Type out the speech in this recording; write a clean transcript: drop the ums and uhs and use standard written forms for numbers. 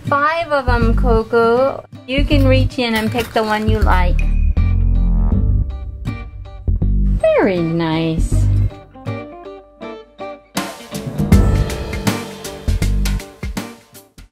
5 of them, Koko. You can reach in and pick the one you like. Very nice.